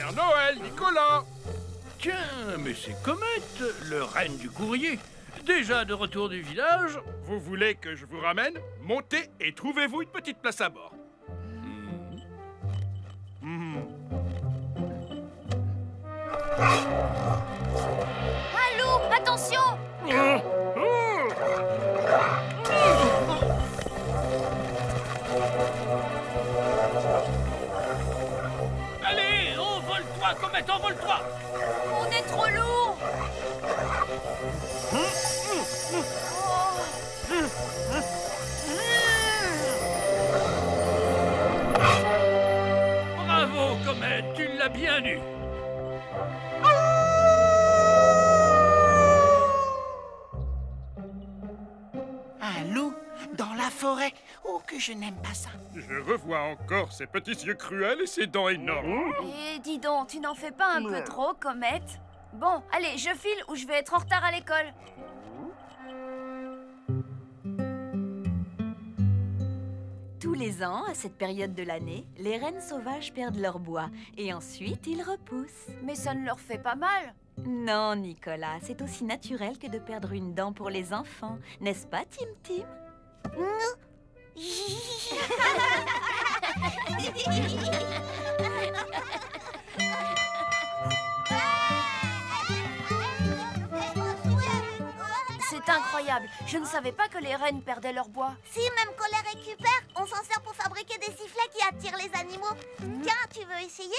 Père Noël, Nicolas! Tiens, mais c'est Comète, le reine du courrier. Déjà de retour du village. Vous voulez que je vous ramène? Montez et trouvez-vous une petite place à bord. Allô, attention! Allez, envole-toi, Comète, envole-toi! On est trop lourd! Bravo, Comète, tu l'as bien eu. Un loup dans la forêt. Oh, que je n'aime pas ça. Je revois encore ses petits yeux cruels et ses dents énormes. Et dis donc, tu n'en fais pas un peu trop, Comète? Bon, allez, je file ou je vais être en retard à l'école. Tous les ans, à cette période de l'année, les rennes sauvages perdent leur bois et ensuite ils repoussent. Mais ça ne leur fait pas mal. Non, Nicolas, c'est aussi naturel que de perdre une dent pour les enfants, n'est-ce pas, Tim Tim? C'est incroyable. Je ne savais pas que les rennes perdaient leur bois. Si, même qu'on les récupère, on s'en sert pour fabriquer des sifflets qui attirent les animaux. Tiens, tu veux essayer?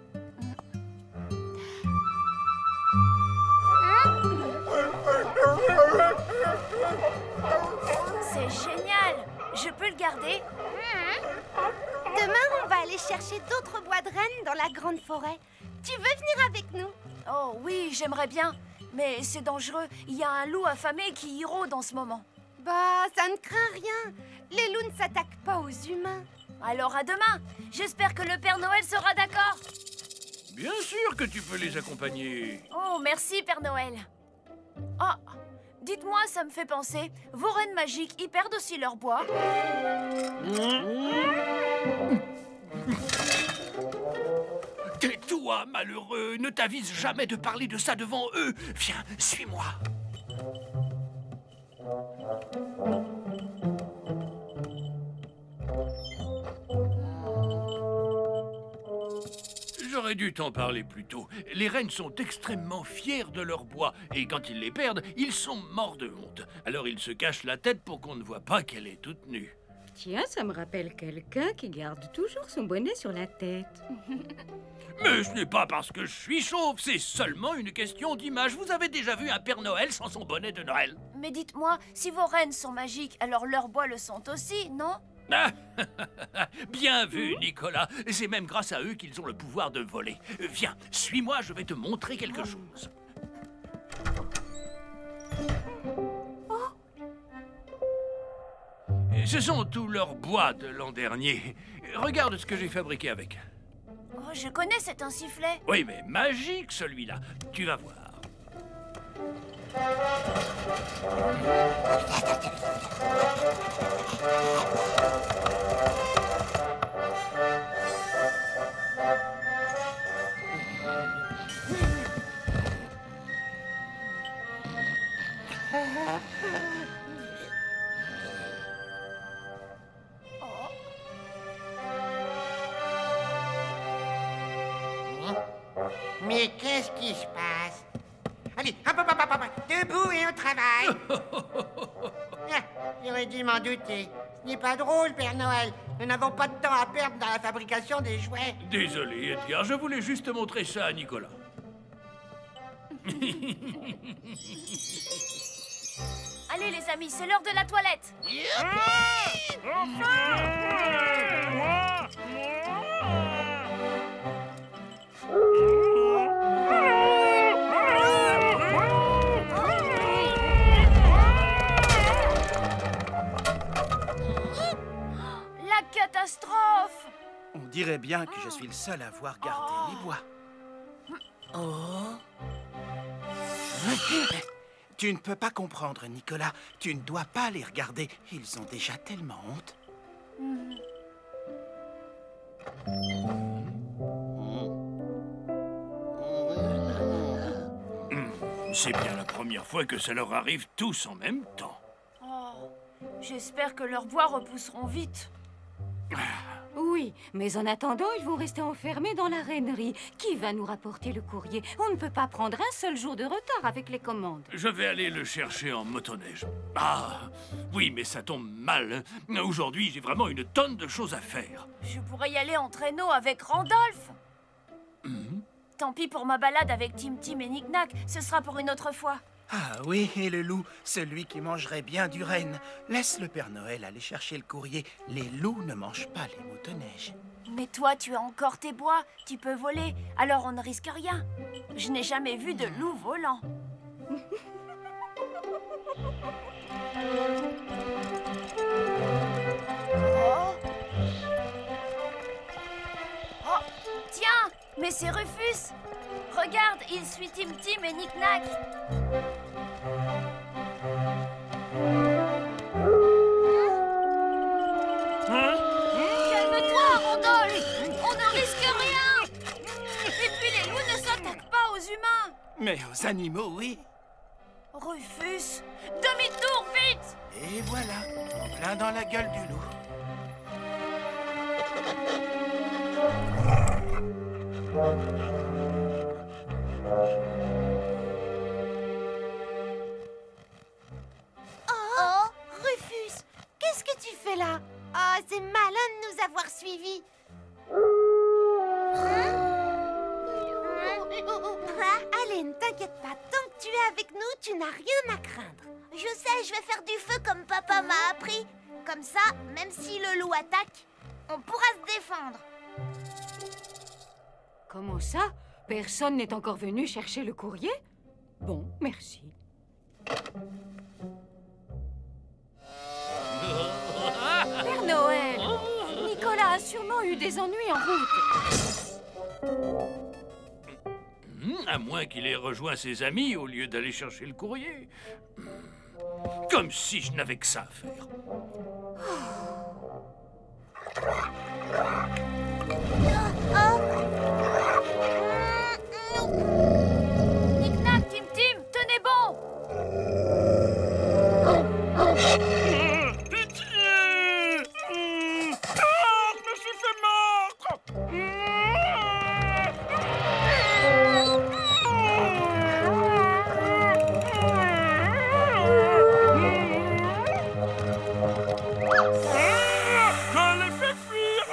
C'est génial. Je peux le garder? Demain, on va aller chercher d'autres bois de rennes dans la grande forêt. Tu veux venir avec nous? Oh oui, j'aimerais bien. Mais c'est dangereux. Il y a un loup affamé qui y rôde en ce moment. Bah, ça ne craint rien. Les loups ne s'attaquent pas aux humains. Alors à demain. J'espère que le Père Noël sera d'accord. Bien sûr que tu peux les accompagner. Oh, merci, Père Noël. Ah, dites-moi, ça me fait penser. Vos rennes magiques, ils perdent aussi leur bois? Tais-toi, malheureux. Ne t'avise jamais de parler de ça devant eux. Viens, suis-moi. J'aurais dû t'en parler plus tôt. Les rennes sont extrêmement fiers de leur bois, et quand ils les perdent, ils sont morts de honte. Alors ils se cachent la tête pour qu'on ne voit pas qu'elle est toute nue. Tiens, ça me rappelle quelqu'un qui garde toujours son bonnet sur la tête. Mais ce n'est pas parce que je suis chauve, c'est seulement une question d'image. Vous avez déjà vu un Père Noël sans son bonnet de Noël? Mais dites-moi, si vos rennes sont magiques, alors leurs bois le sont aussi, non? Ah, bien vu, Nicolas. C'est même grâce à eux qu'ils ont le pouvoir de voler. Viens, suis-moi, je vais te montrer quelque chose. Ce sont tous leurs bois de l'an dernier. Regarde ce que j'ai fabriqué avec. Oh, je connais, c'est un sifflet. Oui, mais magique celui-là. Tu vas voir. Mais qu'est-ce qui se passe? Allez, hop, hop, hop, hop, hop, debout et au travail. Ah, j'aurais dû m'en douter. Ce n'est pas drôle, Père Noël. Nous n'avons pas de temps à perdre dans la fabrication des jouets. Désolé, Edgar, je voulais juste montrer ça à Nicolas. Allez, les amis, c'est l'heure de la toilette. La catastrophe! On dirait bien que je suis le seul à avoir gardé mes bois. Oh. Tu ne peux pas comprendre, Nicolas. Tu ne dois pas les regarder. Ils ont déjà tellement honte. C'est bien la première fois que ça leur arrive tous en même temps. Oh, j'espère que leurs bois repousseront vite. Oui, mais en attendant, ils vont rester enfermés dans la reinerie. Qui va nous rapporter le courrier? On ne peut pas prendre un seul jour de retard avec les commandes. Je vais aller le chercher en motoneige. Ah, oui, mais ça tombe mal. Aujourd'hui, j'ai vraiment une tonne de choses à faire. Je pourrais y aller en traîneau avec Randolph. Tant pis pour ma balade avec Tim Tim et Nick Nack. Ce sera pour une autre fois. Ah oui, et le loup, celui qui mangerait bien du renne. Laisse le Père Noël aller chercher le courrier. Les loups ne mangent pas les motoneiges. Mais toi, tu as encore tes bois. Tu peux voler, alors on ne risque rien. Je n'ai jamais vu de loup volant. Oh. Oh, tiens, mais c'est Rufus. Regarde, il suit Tim Tim et Nick Nack. Calme-toi, Randolph. On ne risque rien. Et puis les loups ne s'attaquent pas aux humains. Mais aux animaux, oui. Rufus, demi-tour, vite. Et voilà, en plein dans la gueule du loup. Oh, Rufus, qu'est-ce que tu fais là? Oh, c'est malin de nous avoir suivis. Allez, ne t'inquiète pas, tant que tu es avec nous, tu n'as rien à craindre. Je sais, je vais faire du feu comme papa m'a appris. Comme ça, même si le loup attaque, on pourra se défendre. Comment ça? Personne n'est encore venu chercher le courrier? Bon, merci. Père Noël! Nicolas a sûrement eu des ennuis en route. À moins qu'il ait rejoint ses amis au lieu d'aller chercher le courrier. Comme si je n'avais que ça à faire. Nick Nack, Tim Tim, tenez bon. Pitié! Ah, je me suis fait mordre! Je l'ai fait fuir!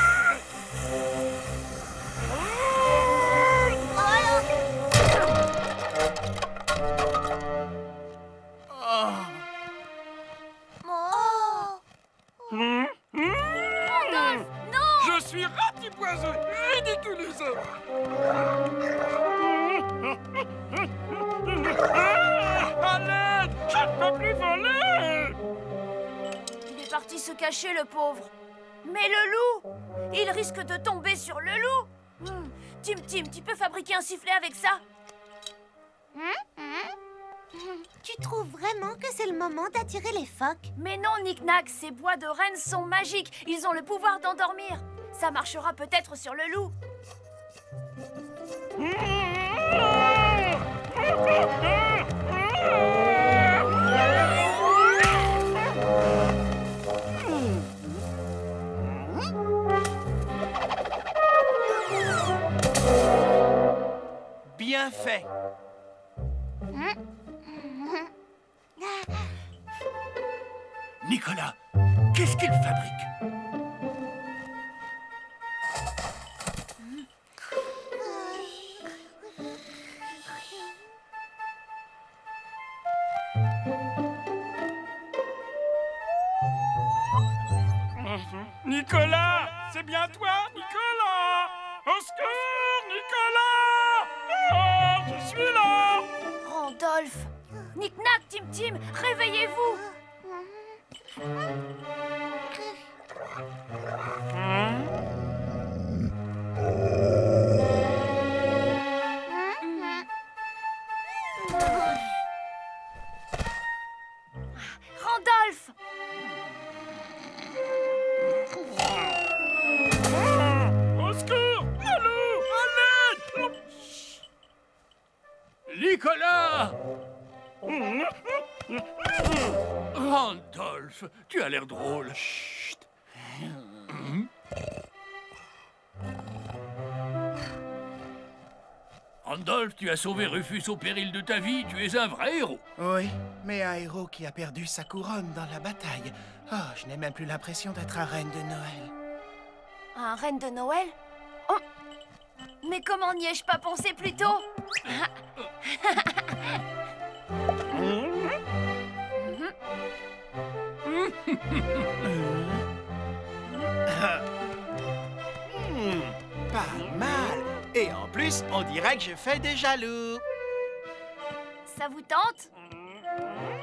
Randolph, non. Je suis ratiboisé, ridiculisé. À l'aide, je ne peux plus voler. Il est parti se cacher, le pauvre. Mais le loup, il risque de tomber sur le loup. Tim Tim, tu peux fabriquer un sifflet avec ça? Tu trouves vraiment que c'est le moment d'attirer les phoques? Mais non, Nick Nack, ces bois de rennes sont magiques. Ils ont le pouvoir d'endormir. Ça marchera peut-être sur le loup. Bien fait. Nicolas, qu'est-ce qu'il fabrique? Nicolas, c'est bien toi, Nicolas? Au secours, Nicolas! Oh, je suis là! Randolph, Nick Nack, Tim Tim, réveillez-vous. Randolph! Au secours! Allô! À l'aide! Nicolas! Randolph, tu as l'air drôle. Chut. Randolph, tu as sauvé Rufus au péril de ta vie, tu es un vrai héros. Oui, mais un héros qui a perdu sa couronne dans la bataille. Oh, je n'ai même plus l'impression d'être un reine de Noël. Un reine de Noël? Oh. Mais comment n'y ai-je pas pensé plus tôt? Pas mal. Et en plus, on dirait que je fais des jaloux. Ça vous tente?